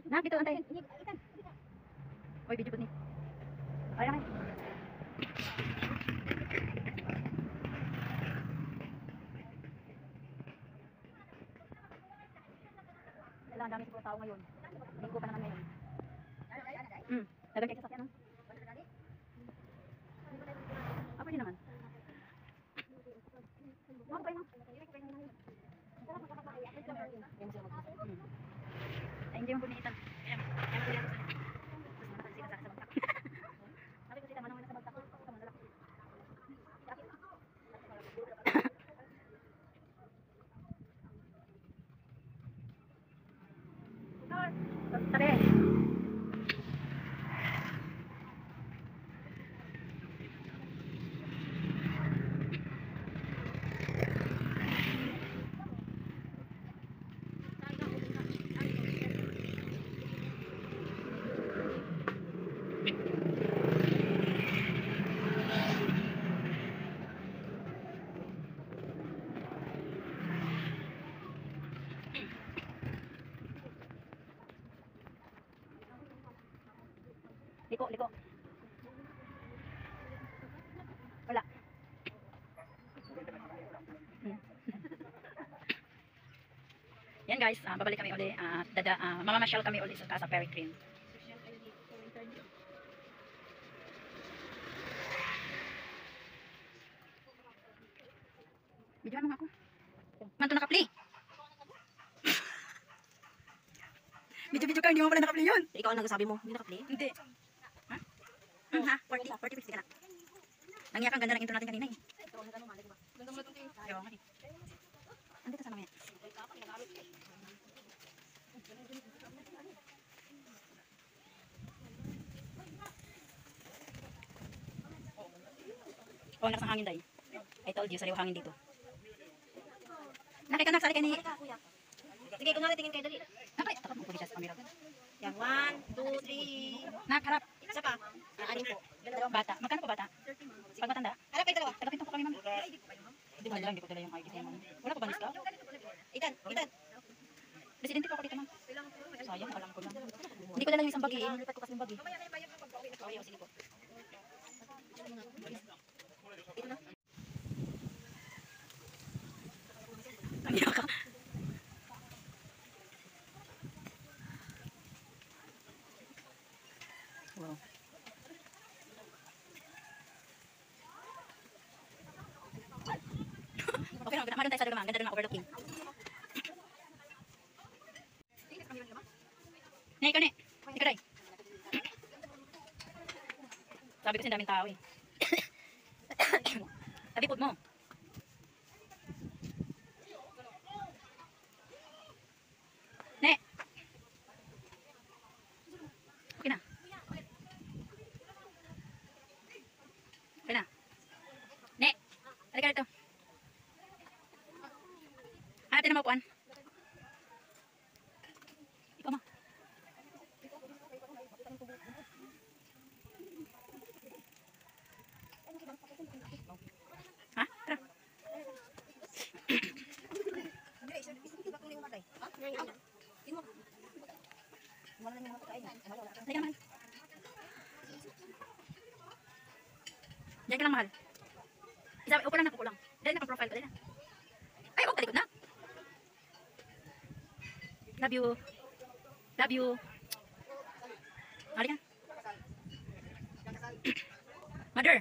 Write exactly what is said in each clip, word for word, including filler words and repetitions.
Nak, dito antay. Oy, video pud ni. Ay, ay. Wala, ang dami siguro tao ngayon. Linggo pa naman ngayon. Hmm, dagan kay sasakyan, no? Ah, pwede naman. Mga pa yun, ay, hindi mo bunitan. Ayan, ayan ko yan. Tapos mga sila sa bagtak. Sabi ko sila, manang na sa bagtak. Ito, manalak. Tabi. Liko, liko. Wala. Hmm. Yan guys, uh, babalik kami uli. Uh, dada, uh, mamamasyal kami uli sa Casa Peregrine. Bidyoan mo nga ako. Manto naka-play. Video-video ka, hindi mo pala naka-play yun. Ikaw ang nagsasabi mo, hindi naka-play? Hindi. Ha? Hmm, ha? forty, forty, fifty ka na. Nangiyak ang ganda ng intro natin kanina eh. Ayaw nga eh. Andito sa mamaya. Oh, nakas ang hangin dahil. I told you, sariwa hangin dito. Nakita na, sari ka ni... Sige, kung tingin kayo, dali. Nakay, takap mo po siya sa camera. Yan, one, two, three. Nak, harap. Isa pa. Yan, anin po. Bata. Magkano po bata? Pag matanda? Harap kayo dalawa. Tagapin po kami, ma'am. Hindi mo lang, hindi ko dala yung I D ko, ma'am. Wala pa ba niska? Itan, itan. Residente po ako dito, ma'am. Sayang, alam ko lang. Hindi ko dala yung isang bagi, eh. Nilipat ko kasi yung bagi. Oh, yun, sige po. Ito na. Kanina ka. Wow. Okay na, maganda tayo sa dulo, ganda doon ang overlooking. Ne, ikaw ne. Ikaw day. Sabi kasi daming tao eh. Tabi pod mo. Ne. Okay na. Okay na. Ne. Halika dito. Hanapin na maupuan. Ikaw mo. Ha? Tara. Halika mahal. Diyan ka lang mahal. Isa, upo lang na, upo lang. Dali na pa-profile ko, dali na. Ay, huwag talikod na. Love you. Love you. Halika. Mother.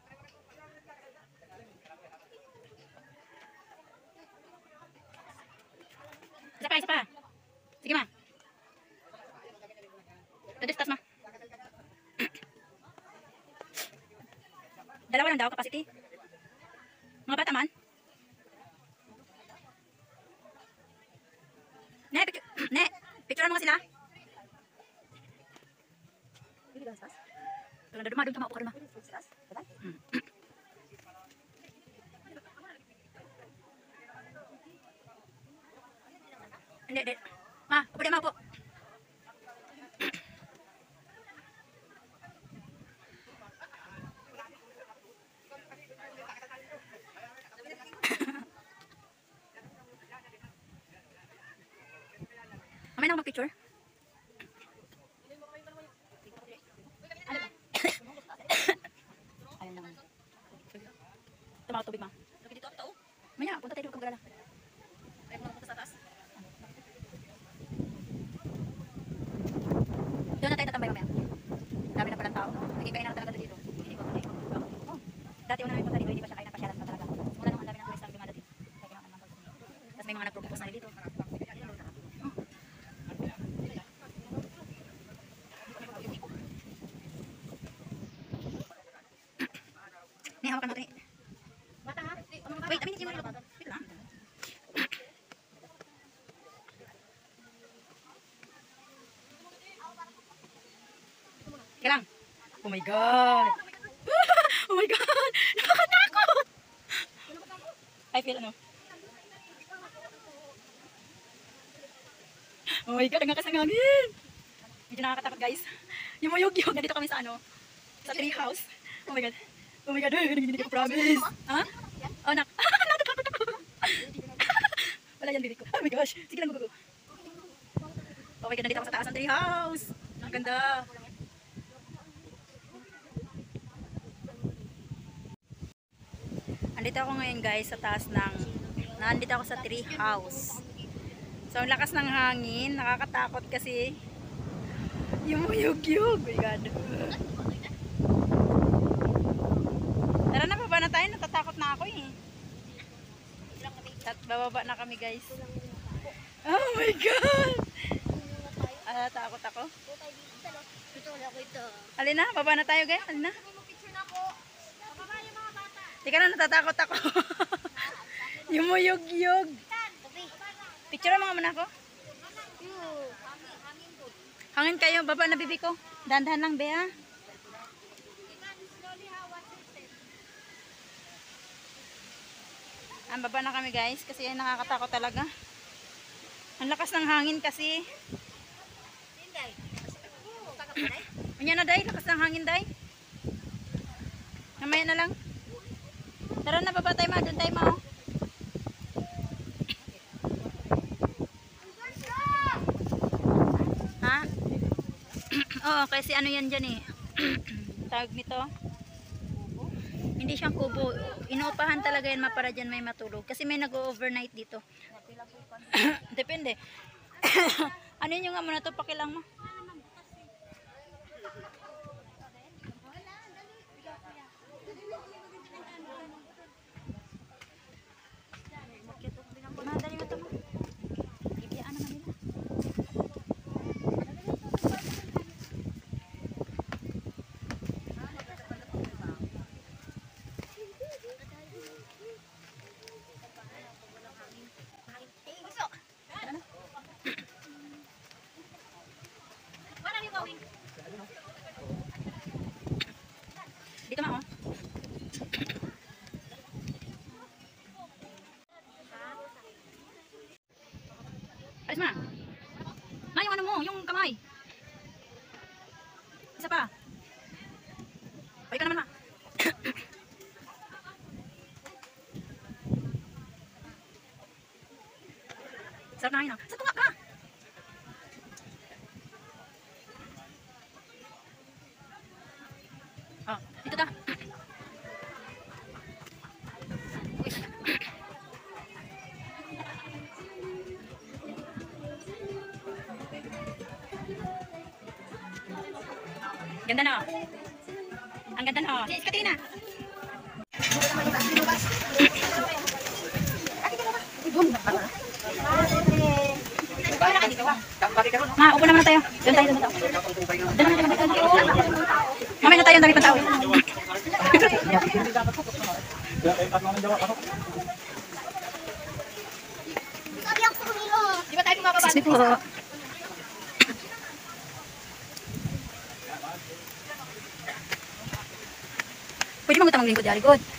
Isa pa, isa pa. Sige ma. Tadistas ma. Dalawa lang daw capacity. Mga bata man. Ne, picture. Ne, picturean mo nga sila. Tulang na dumadong tama, upo ka duma. Hmm. Hindi, hindi. Ma, upo din ma, upo. Mamaya na ako mag-picture. Hindi kainan talaga dito. Hindi ko hindi ko. Oh. Dati una namin punta dito, hindi pa siya kainan pasyalan pa talaga. Mula nung ang dami ng turista ang dumadating. Kaya kailangan ng pagpunta. Tapos may mga nagpropose na rin dito. May hawakan mo ito. Bata ha? Wait, amin yung mga wait lang. Teka lang. Oh my God. Oh my God. Nakakatakot. I feel ano. Oh my God, ang lakas ng hangin. Medyo nakakatakot guys. Yung mayog-yog, nandito kami sa ano, sa tree house. Oh my God. Oh my God, hindi ko promise. Ha? Oh, nak. Natatakot ako. Wala yan, bibig ko. Oh my gosh. Sige lang, gugugo. Oh my God, nandito ako sa taas ng tree house. Ang ganda. Andito ako ngayon guys sa taas ng, nandito ako sa tree house. So, ang lakas ng hangin. Nakakatakot kasi yung yug-yug. Oh my God. Tara na, baba na tayo. Natatakot na ako eh. At bababa na kami guys. Oh my God! Ah, takot ako. Halina, baba na tayo guys. Halina. Teka na, natatakot ako. Yung muyog-yug. Picture mo nga muna ako. Hangin kayo, baba na bibi ko. Dahan-dahan lang, Bea. Ang baba na kami guys, kasi ay nakakatakot talaga. Ang lakas ng hangin kasi. Unya na day, lakas ng hangin day. Mamaya na lang. Tara na, baba tayo ma, doon tayo ma. Oh. Ha? Oo, kasi ano yan dyan eh. Tawag nito. Hindi siyang kubo. Inuupahan talaga yan para dyan may matulog. Kasi may nag-overnight dito. Depende. Ano yun yung nga muna to? Pakilang mo. Madali mo ito mo. Ibiyaan naman nila. Dito ma oh. Alis mo na. Ma, yung ano mo, yung kamay. Isa pa. Balik ka naman ma. Sarap na hangin ah. Sa tunga ka. Oh, dito ka. Ganda na. Ang ganda na. Si Katrina. Ma, upo naman tayo. Doon tayo, doon tayo. Doon naman tayo. Mamaya na tayo, ang dami pang tao. Di ba tayo bumababa? Excuse me po. Pwede mo gutamang lingkod, yari good.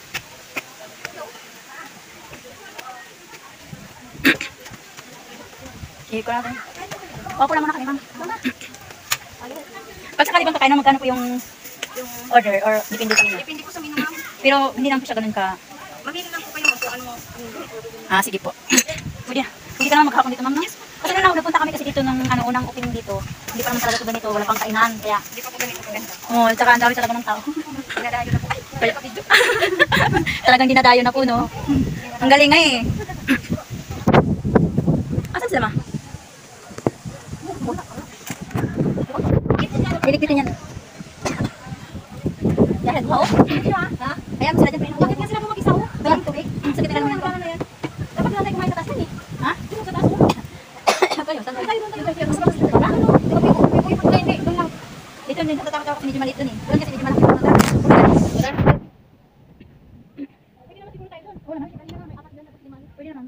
Sige ko natin. Opo lang muna kami, ma'am. Pag sakali bang kakain na magkano po yung order or depende sa inyo? Depende po sa menu ma'am. Pero hindi lang po siya ganun ka. Mamili lang po kayo kung ano mo. Ah, sige po. Pwede, pwede ka naman maghapon dito, ma'am. No? Kasi nung nagpunta kami kasi dito nung ano, unang opening dito, hindi pa naman talaga ito ganito, wala pang kainan. Kaya, Hindi pa po ganito po ganito. oh, tsaka ang dami talaga ng tao. Dinadayo na po. Ay, Kaya, talagang dinadayo na po, no? Ang galing nga eh. Asan sila, ma? Dilikpitin yan. Oo? Ha? Kaya mo sila dyan. Bakit nga sila bumag-isa ho? Kaya ang tubig? Sa kitira naman ang yan. Dapat lang tayo kumain sa taas yan eh. Ha? Dito sa taas ho. Kayo, saan tayo? Tayo doon tayo. Tayo doon tayo. Wala ano? Di ba pipo? Pipo yung hindi. Doon lang. Dito din. Natatakot ako kasi medyo maliit doon eh. Doon kasi medyo malaki. Pwede naman siguro tayo doon. Oo naman. Pwede naman. May apat doon. Tapos lima. Pwede naman.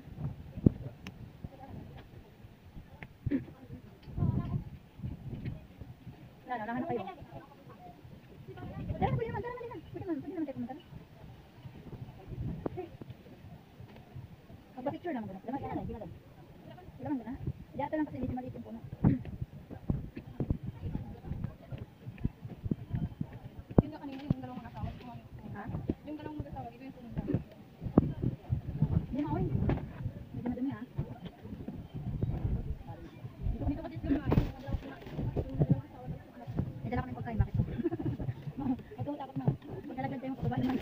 Wala na. Nahanap kayo. Dala, pwede naman. Dala, dala. Pwede naman. Pwede naman tayo pumunta. Magpa-picture naman doon. Dala, dala. Di ba doon? Wala man doon ha. Dito lang kasi medyo maliit yung puno. Yung nga kanina yung dalawang mag-asawa. Ha? Yung dalawang mag-asawa. Ito yung pumunta. Hindi na, oy. Medyo madumi ha. Dito dito kasi sila kumain. May dala kami pagkain. Bakit? Ito takot na. Magkalagad tayo pababa naman.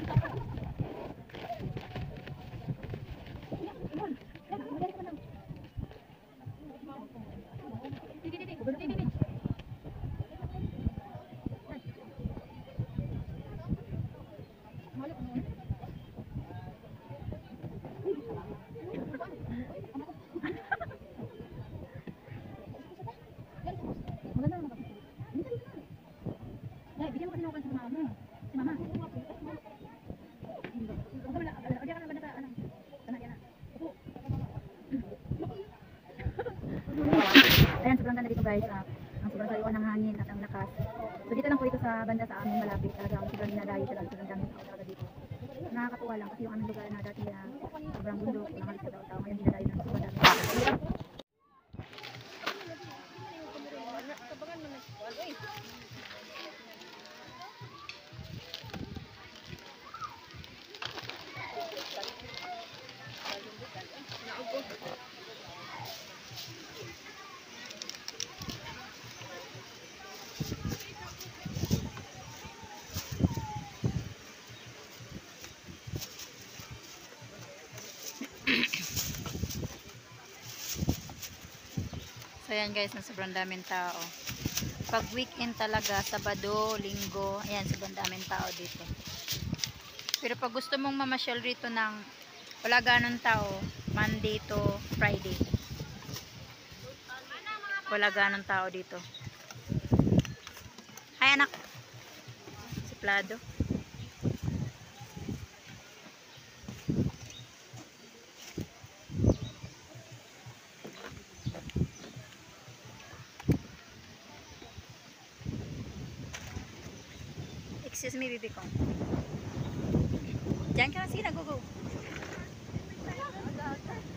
Maganda naman ako. Dahil, bigyan mo kasi naman sa mama mo. Si mama. Huwag ka mala. Diyan ka na ba na sa anang? Sana yan na. Upo. Ayan, sobrang ganda dito guys. Ah, ang sobrang sariwa ng hangin at ang lakas. So dito lang po ito sa banda sa amin malapit. Talagang sobrang dinadayo talaga. Sobrang daming tao talaga dito. Nakakatuwa lang kasi yung aming lugar na dati na sobrang bundok. Nakalit sa tao-tao. Ngayon dinadayo ng sobrang daming tao. So ayan guys, na sobrang daming tao. Pag weekend talaga, Sabado, Linggo, ayan, sobrang daming tao dito. Pero pag gusto mong mamasyal rito ng wala ganong tao, Monday to Friday. Wala ganong tao dito. Hi anak. Suplado. Excuse me, baby ko. Diyan ka na, sige na, go, go.